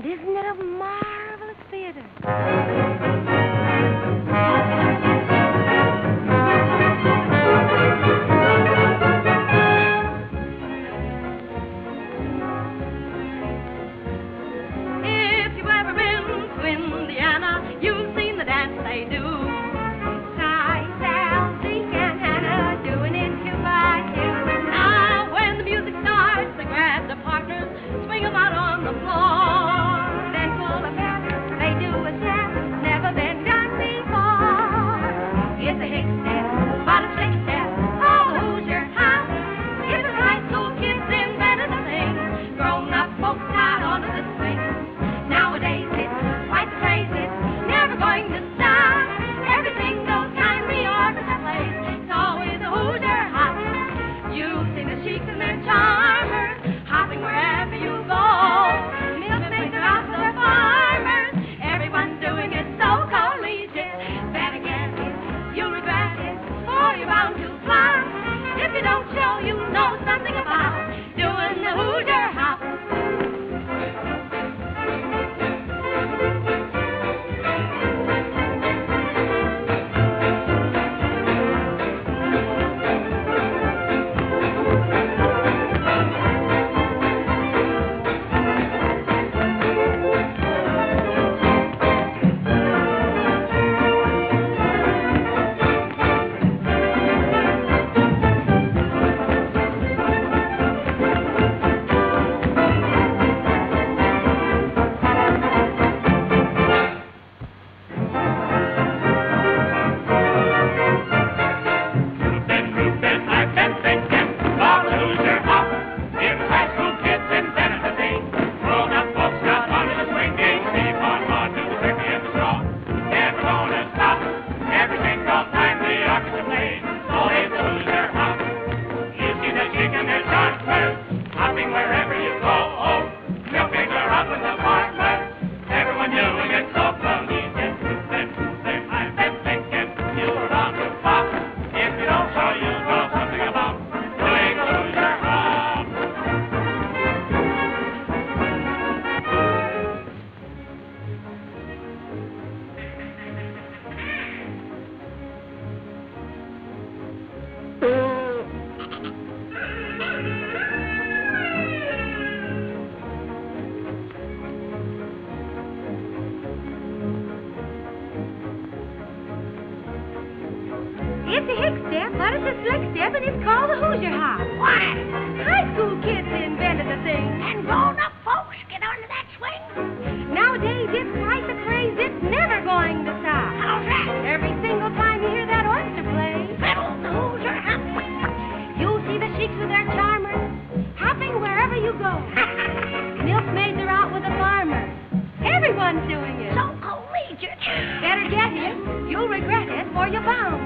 And isn't it a marvelous theater? If you've ever been to Indiana, you've seen the dance they do. Ty, Sal, Zeke, and Hannah doing it two by two. Now, when the music starts, they grab the partners, swing them out on the floor. Then pull a pair, they do a step, never been done before. It's a hick step, but a shake step, all the Hoosier hop. It's a high school kids invented the thing, grown-up folks got onto the swing. Nowadays it's quite the craze, it's never going to stop. Everything goes kind, the orchestra plays, it's always a Hoosier hop. You've seen the Sheiks and their charmers, hopping wherever you go. Milkmaids are out the farmers, everyone's doing it so collegiate. Better get it, you'll regret it, or you're bound to flop. If you don't show you know something about doing the Hoosier hop. It's a hick step, but it's a slick step, and it's called the Hoosier hop. Why? High school kids invented the thing. And grown-up folks get under that swing? Nowadays, it's quite the craze. It's never going to stop. How's that? Every single time you hear that orchestra play, Fiddle the Hoosier hop. you'll see the Sheiks with their charmers, hopping wherever you go. Milkmaids are out with the farmers. Everyone's doing it. So collegiate. Better get it. You'll regret it, or you're bound